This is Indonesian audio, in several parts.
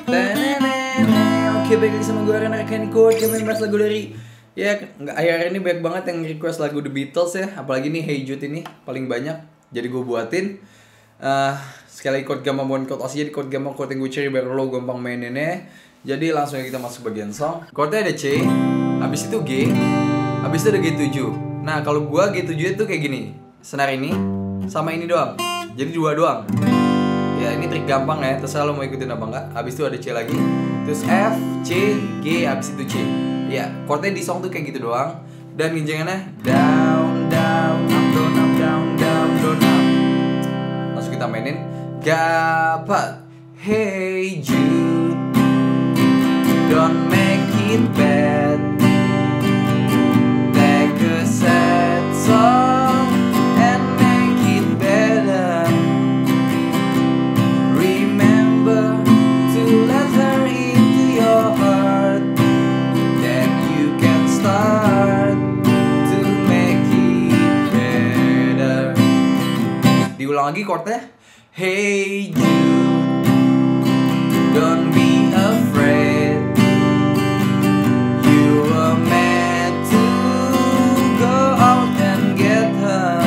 Oke, balik lagi sama gue Arya Nara di Chord Gampang, bahas lagu dari akhir-akhir ini banyak banget yang request lagu The Beatles ya. Apalagi nih Hey Jude ini paling banyak. Jadi gue buatin sekali lagi Chord Gampang buat chord Jadi Chord Gampang chord yang gue cari biar lo gampang maininnya. Jadi langsung kita masuk bagian song. Chordnya ada C, habis itu G, habis itu ada G7. Nah kalau gue G7 itu kayak gini, senar ini sama ini doang. Jadi dua doang. Ya ini trik gampang ya, terserah lo mau ikutin apa enggak. Habis itu ada C lagi, terus F, C, G, habis itu C. Ya, chordnya di song tuh kayak gitu doang. Dan ginjangannya down, down, up, down, up, down, down, down, up. Langsung kita mainin Gapat. Hey Jude, don't make it bad. Take a sad song and make it better. Remember to let her into your heart. Then you can start to make it better. Diulang lagi chordnya. Hey Jude, don't be afraid. You were meant to go out and get her.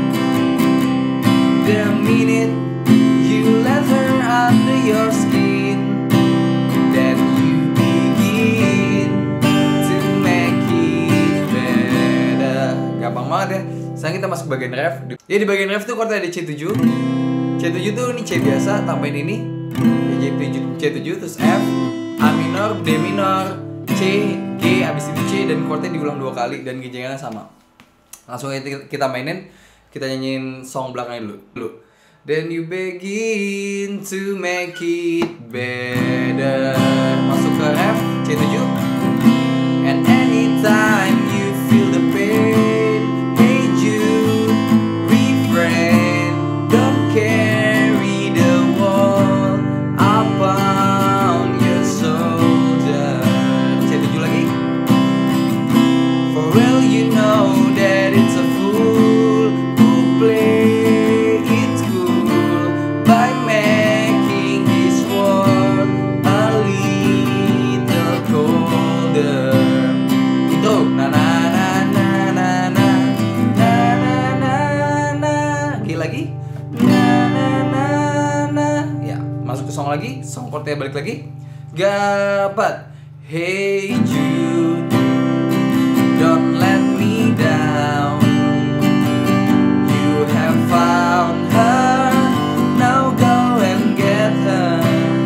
The minute you let her under your skin, then you begin to make it better. Gampang banget ya. Sekarang kita masuk bagian ref. Ya di bagian ref tuh chordnya ada C7. C7 tuh ini C biasa, tambahin ini C7 terus F, A minor, D minor, C, G, habis itu C, dan chordnya diulang 2 kali dan ginjangannya sama. Langsung kita mainin, kita nyanyiin song belakangnya dulu. Then you begin to make it better. Masuk ke F, C7. And anytime you feel the pain, hey Jude, refrain, don't carry the wall upon your shoulder. C7 lagi. For well you know that it's a fool who play it cool by making his world a little colder. Itu na na na na na na na na na na. Oke lagi. Na na na na. Ya, masuk ke song lagi. Song chordnya balik lagi. Gapat. Hey Jude, don't let me down. You have found her, now go and get her.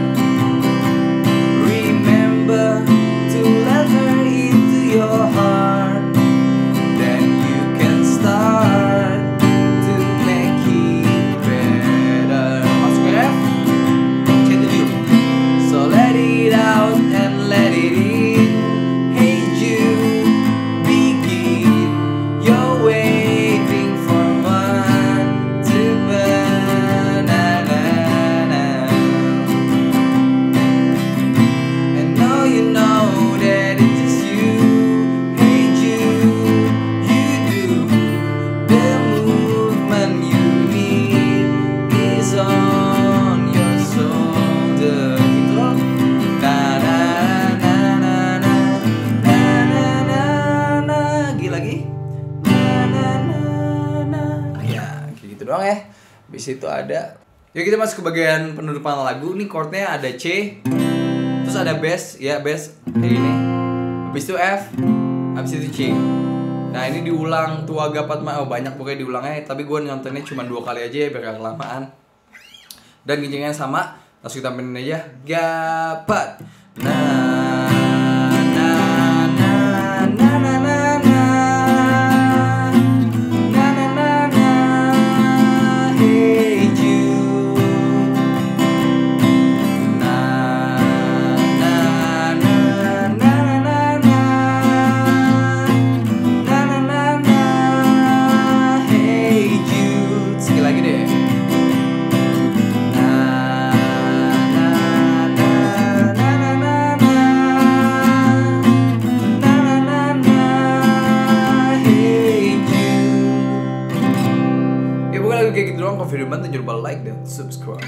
Remember to let her into your heart. Then you can start to make it better. Masuk ke F, C7. So let it out and let it in. Hey Jude, begin. You're waiting for one to burn. Na, na, na. And now you know that it is you. Hey Jude, you do. The movement you need is on your shoulder. Gitu loh. Na na na na na na na na na. Lagi. Na na na na. Ya, kayak gitu doang ya. Habis itu ada. Yuk kita masuk ke bagian penutupan lagu. Nih chordnya ada C, terus ada bass, ya bass kayak gini. Habis itu F, habis itu C. Nah ini diulang tuh agak banyak pokoknya diulangnya. Tapi gue nyontennya cuma 2 kali aja ya biar gak kelamaan. Dan ginjangannya sama. Langsung kita mainin aja. Gapat. Na na na na na na na. Na na na na. Hey Jude. Na na na na na na na. Na na na na. Hey Jude. Sekali lagi deh. Na na na na na na na. Na na na na. Hey Jude. Ya pokoknya lagu kayak gitu doang. Kalau video bantu jangan lupa like dan subscribe.